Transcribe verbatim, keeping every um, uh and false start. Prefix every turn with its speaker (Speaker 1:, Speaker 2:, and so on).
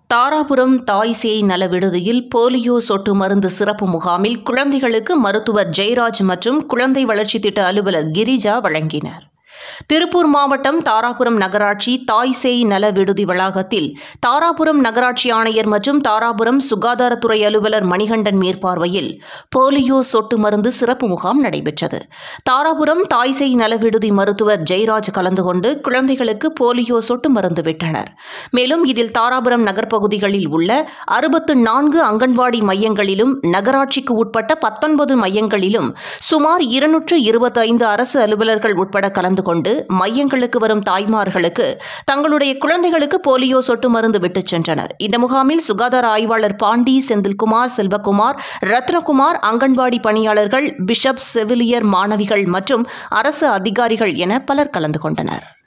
Speaker 1: தாராபுரம் தாய் சேய் நல விடுதியில் போலியோ சொட்டு மருந்து சிறப்பு முகாமில் குழந்தைகளுக்கு மருத்துவர் ஜெயராஜ் மற்றும் குழந்தை வளர்ச்சி திட்ட அலுவலர் கிரிஜா வழங்கினர். திருப்பூர் மாவட்டம் தாராபுரம் நகராட்சி தாய் சேய் நல விடுதி வளாகத்தில் தாராபுரம் நகராட்சி ஆணையர் மற்றும் தாராபுரம் சுகாதாரத்துறை அலுவலர் மணிகண்டன் மேற்பார்வையில் போலியோ சொட்டு மருந்து சிறப்பு முகாம் நடைபெற்றது. தாராபுரம் தாய் சேய் நல விடுதி மருத்துவர் ஜெயராஜ் கலந்து கொண்டு குழந்தைகளுக்கு போலியோ சொட்டு மருந்து விட்டனர். மேலும் இதில் தாராபுரம் நகர்ப்பகுதிகளில் உள்ள அறுபத்து நான்கு அங்கன்வாடி மையங்களிலும் நகராட்சிக்கு உட்பட்ட பத்தொன்பது மையங்களிலும் சுமார் இருநூற்று இருபத்தைந்து அரசு அலுவலர்கள் உட்பட கலந்து கொண்டு மையங்களுக்கு வரும் தாய்மார்களுக்கு தங்களுடைய குழந்தைகளுக்கு போலியோ சொட்டு மருந்து விட்டுச் சென்றனர். இந்த முகாமில் சுகாதார ஆய்வாளர் பாண்டி, செந்தில்குமார், செல்வகுமார், ரத்னகுமார், அங்கன்வாடி பணியாளர்கள், பிஷப், செவிலியர், மாணவிகள் மற்றும் அரசு அதிகாரிகள் என பலர் கலந்து கொண்டனர்.